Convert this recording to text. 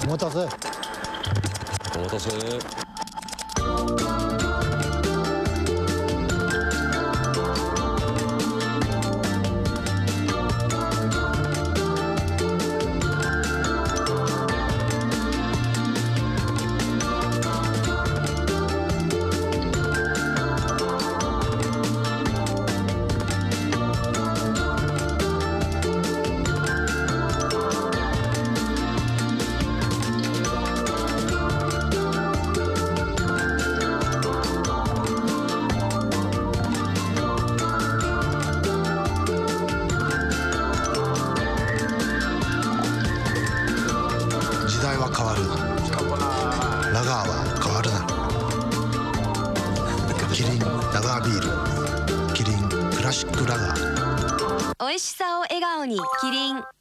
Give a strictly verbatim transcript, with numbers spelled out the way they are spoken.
お待たせ。 お待たせ。 時代は変わる。ラガーは変わるな。キリンラガービール、キリンクラシックラガー。 美味しさを笑顔にキリン。